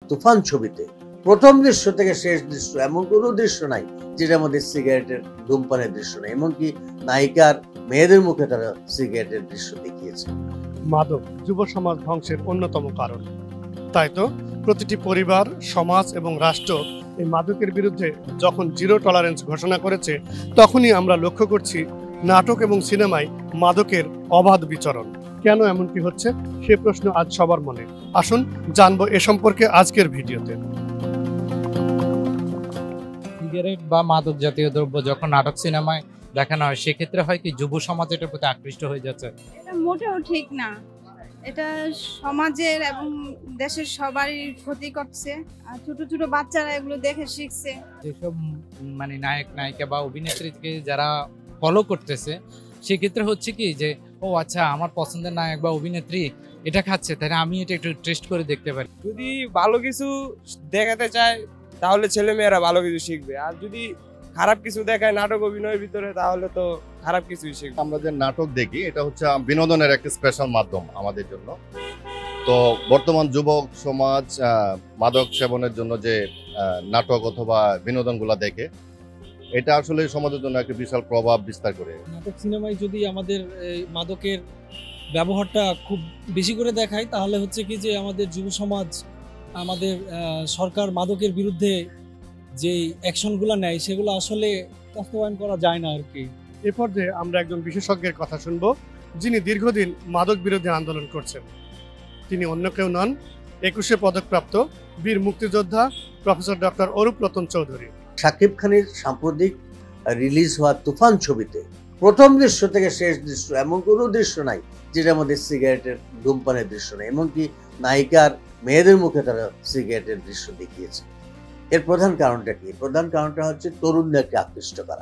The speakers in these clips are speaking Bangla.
তুফান ছবিতে প্রথম দৃশ্য থেকে শেষ দৃশ্য এমন কোনো দৃশ্য নাই যেটার মধ্যে সিগারেটের ধূমপানের দৃশ্য নেই। এমনকি নায়িকার মেয়েদের মুখে তারা সিগারেটের দৃশ্য দেখিয়েছে। মাদক যুব সমাজ ধ্বংসের অন্যতম কারণ। তাই তো প্রতিটি পরিবার, সমাজ এবং রাষ্ট্র এই মাদকের বিরুদ্ধে যখন জিরো টলারেন্স ঘোষণা করেছে, তখনই আমরা লক্ষ্য করছি নাটক এবং সিনেমায় মাদকের অবাধ বিচরণ। কেন এমনটি হচ্ছে সে প্রশ্ন আজ সবার মনে। আসুন জানবো এ সম্পর্কে আজকের ভিডিওতে। সিগারেট বা মাদক জাতীয় দ্রব্য যখন নাটক সিনেমায় দেখানো হয়, সেক্ষেত্রে হয় কি যুব সমাজ এটার প্রতি আকৃষ্ট হয়ে যাচ্ছে। এটা মোটেও ঠিক না। এটা সমাজের এবং দেশের সবারই ক্ষতি করছে। আর ছোট ছোট বাচ্চারা এগুলো দেখে শিখছে। যেসব মানে নায়ক নায়িকা বা অভিনেত্রীকে যারা ফলো করতেছে, সেক্ষেত্রে হচ্ছে কি যে ও আচ্ছা, আমার পছন্দের নায়ক বা অভিনেত্রী এটা খাচ্ছে, তাহলে আমি এটা একটু টেস্ট করে দেখতে পারি। যদি ভালো কিছু দেখাতে চায় তাহলে ছেলে মেয়েরা ভালো কিছু শিখবে, আর যদি খারাপ কিছু দেখায় নাটক অভিনয়ের ভিতরে তাহলে তো খারাপ কিছুই শিখবে। আমরা যে নাটক দেখি এটা হচ্ছে বিনোদনের একটা স্পেশাল মাধ্যম আমাদের জন্য। তো বর্তমান যুবক সমাজ মাদক সেবনের জন্য যে নাটক অথবা বিনোদনগুলো দেখে, এটা আসলে সমাজের জন্য একটা বিশাল প্রভাব বিস্তার করে। নাটক সিনেমায় যদি আমাদের মাদকের ব্যবহারটা খুব বেশি করে দেখায়, তাহলে হচ্ছে কি যে আমাদের যুব সমাজ, আমাদের সরকার মাদকের বিরুদ্ধে যে অ্যাকশনগুলো নেয় সেগুলো আসলে বাস্তবায়ন করা যায় না আর কি। এ পর্যায়ে আমরা একজন বিশেষজ্ঞের কথা শুনবো, যিনি দীর্ঘদিন মাদক বিরোধী আন্দোলন করছেন। তিনি অন্য কেউ নন, 21শে পদকপ্রাপ্ত বীর মুক্তিযোদ্ধা প্রফেসর ডক্টর অরূপ রতন চৌধুরী। শাকিব খানের সাম্প্রতিক রিলিজ হওয়া তুফান ছবিতে প্রথম দৃশ্য থেকে শেষ দৃশ্য এমন কোনো দৃশ্য নাই যেটার মধ্যে সিগারেটের ধূমপানের দৃশ্য নেই। এমনকি নায়িকার মেয়েদের মুখে তারা সিগারেটের দৃশ্য দেখিয়েছে। এর প্রধান কারণটা কি? প্রধান কারণটা হচ্ছে তরুণদেরকে আকৃষ্ট করা।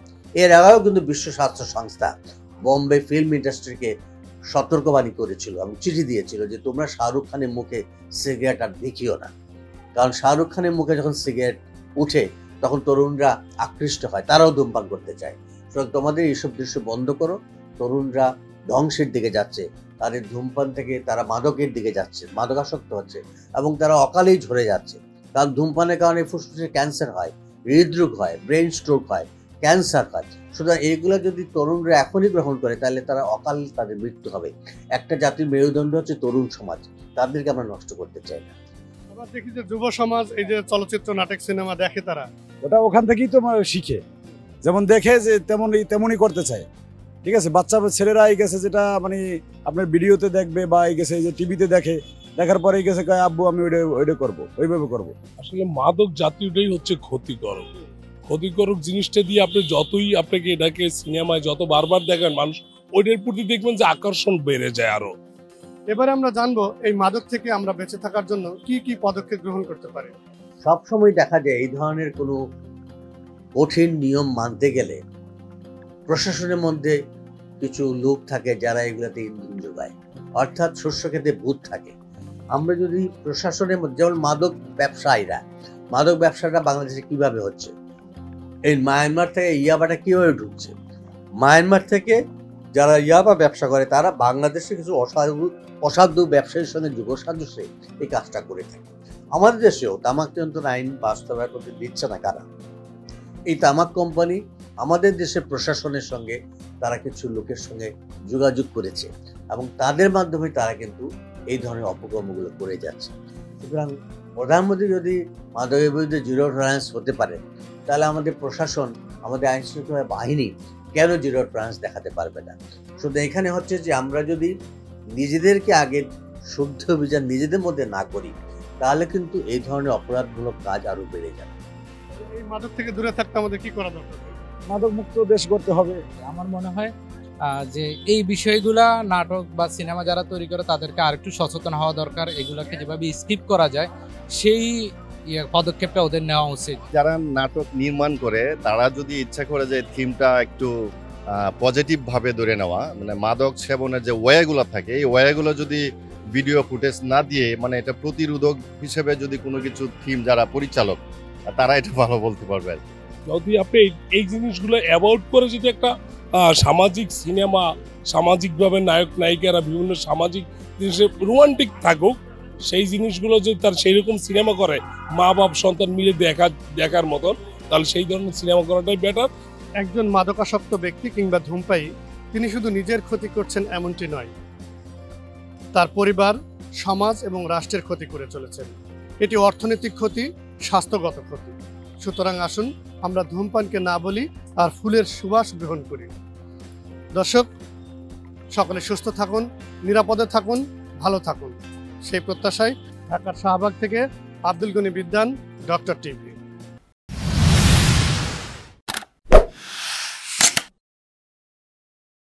এর আগেও কিন্তু বিশ্ব স্বাস্থ্য সংস্থা বোম্বে ফিল্ম ইন্ডাস্ট্রিকে সতর্কবাণী করেছিল এবং চিঠি দিয়েছিল যে তোমরা শাহরুখ খানের মুখে সিগারেট আর দেখিও না, কারণ শাহরুখ খানের মুখে যখন সিগারেট উঠে তখন তরুণরা আকৃষ্ট হয়, তারাও ধূমপান করতে চায়। সুতরাং তোমাদের এইসব দৃশ্য বন্ধ করো। তরুণরা ধ্বংসের দিকে যাচ্ছে, তাদের ধূমপান থেকে তারা মাদকের দিকে যাচ্ছে, মাদকাসক্ত হচ্ছে এবং তারা অকালেই ঝরে যাচ্ছে। কারণ ধূমপানের কারণে ফুসফুসে ক্যান্সার হয়, হৃদরোগ হয়, ব্রেন স্ট্রোক হয়, ক্যান্সার হয়। সুতরাং এইগুলো যদি তরুণরা এখনই গ্রহণ করে তাহলে তারা অকাল তাদের মৃত্যু হবে। একটা জাতির মেরুদণ্ড হচ্ছে তরুণ সমাজ, তাদেরকে আমরা নষ্ট করতে চাই না। আবার দেখি যে যুব সমাজ এই যে চলচ্চিত্র, নাটক, সিনেমা দেখে, তারা ওটা ওখান থেকেই তো শিখে, যেমন দেখে যে তেমনই করতে চায়। ঠিক আছে, বাচ্চা ছেলেরা এই গেছে যেটা আপনার ভিডিওতে দেখবে বা এই গেছে যে টিভিতে দেখার পরে গেছে কয় আব্বু আমি ওইটা করবো, ওইভাবে করবো। আসলে মাদক জাতীয়টাই হচ্ছে ক্ষতিকারক জিনিসটা দিয়ে আপনি যতই আপনাকে এটাকে সিনেমায় যত বারবার দেখেন, মানুষ ওইটার প্রতি দেখবেন যে আকর্ষণ বেড়ে যায় আরো। এবারে আমরা জানবো এই মাদক থেকে আমরা বেঁচে থাকার জন্য কি কি পদক্ষেপ গ্রহণ করতে পারি। সবসময় দেখা যায় এই ধরনের কোনো কঠিন নিয়ম মানতে গেলে প্রশাসনের মধ্যে কিছু লোক থাকে যারা এগুলাতে ইন্ধন যোগায়, অর্থাৎ শস্য খেতে ভূত থাকে। আমরা যদি প্রশাসনের মধ্যে, যেমন মাদক ব্যবসাটা বাংলাদেশে কিভাবে হচ্ছে, এই মায়ানমার থেকে ইয়াবাটা কিভাবে ঢুকছে, মায়ানমার থেকে যারা ইয়াবা ব্যবসা করে তারা বাংলাদেশে কিছু অসাধু ব্যবসায়ীর সঙ্গে যুগসাদৃশ্যে এই কাজটা করে থাকে। আমাদের দেশেও তামাক নিয়ন্ত্রণ আইন বাস্তবায়ন করতে দিচ্ছে না কারা? এই তামাক কোম্পানি আমাদের দেশের প্রশাসনের সঙ্গে তারা কিছু লোকের সঙ্গে যোগাযোগ করেছে এবং তাদের মাধ্যমে তারা কিন্তু এই ধরনের অপকর্মগুলো করে যাচ্ছে। সুতরাং প্রধানমন্ত্রী যদি মাদকের বিরুদ্ধে জিরো টলারেন্স হতে পারে, তাহলে আমাদের প্রশাসন, আমাদের আইন শৃঙ্খলা বাহিনী কেন জিরো টলারেন্স দেখাতে পারবে না? শুধু এখানে হচ্ছে যে আমরা যদি নিজেদেরকে আগে শুদ্ধ অভিযান নিজেদের মধ্যে না করি, তাহলে কিন্তু এই ধরনের অপরাধমূলক কাজ আরো বেড়ে যাবে। এই মাদক থেকে দূরে থাকতে আমাদের কি করা দরকার? মাদক মুক্ত দেশ করতে হবে। আমার মনে হয় যে এই বিষয়গুলা নাটক বা সিনেমা যারা তৈরি করে তাদেরকে আরেকটু সচেতন হওয়া দরকার। এগুলাকে যেভাবে স্কিপ করা যায় সেই পদক্ষেপটা ওদের নেওয়া উচিত। যারা নাটক নির্মাণ করে তারা যদি ইচ্ছা করে যে থিমটা একটু পজিটিভ ভাবে ধরে নেওয়া, মাদক সেবনের যে ওয়েগুলো থাকে এই ওয়েগুলো যদি ভিডিও ফুটেজ না দিয়ে এটা প্রতিরোধক হিসেবে যদি কোনো কিছু থিম যারা পরিচালক তারা এটা ভালো বলতে পারবে। যদি আপনি এই জিনিসগুলো অ্যাভয়েড করে যদি একটা সামাজিক সিনেমা, সামাজিকভাবে নায়ক নায়িকারা বিভিন্ন সামাজিক জিনিসে রোমান্টিক থাকুক, সেই জিনিসগুলো যদি তার সেইরকম সিনেমা করে মা বাপ সন্তান মিলে দেখার মতন, তাহলে সেই ধরনের সিনেমা করাটাই বেটার। একজন মাদকাসক্ত ব্যক্তি কিংবা ধূমপায়ী তিনি শুধু নিজের ক্ষতি করছেন এমনটি নয়, তার পরিবার, সমাজ এবং রাষ্ট্রের ক্ষতি করে চলেছেন। এটি অর্থনৈতিক ক্ষতি, স্বাস্থ্যগত ক্ষতি। সুতরাং আসুন আমরা ধূমপানকে না বলি আর ফুলের সুবাস গ্রহণ করি। দর্শক, সকলে সুস্থ থাকুন, নিরাপদে থাকুন, ভালো থাকুন, সেই প্রত্যাশায় ঢাকার শাহবাগ থেকে আব্দুল গনি বিদ্যান, ডক্টর টিভি।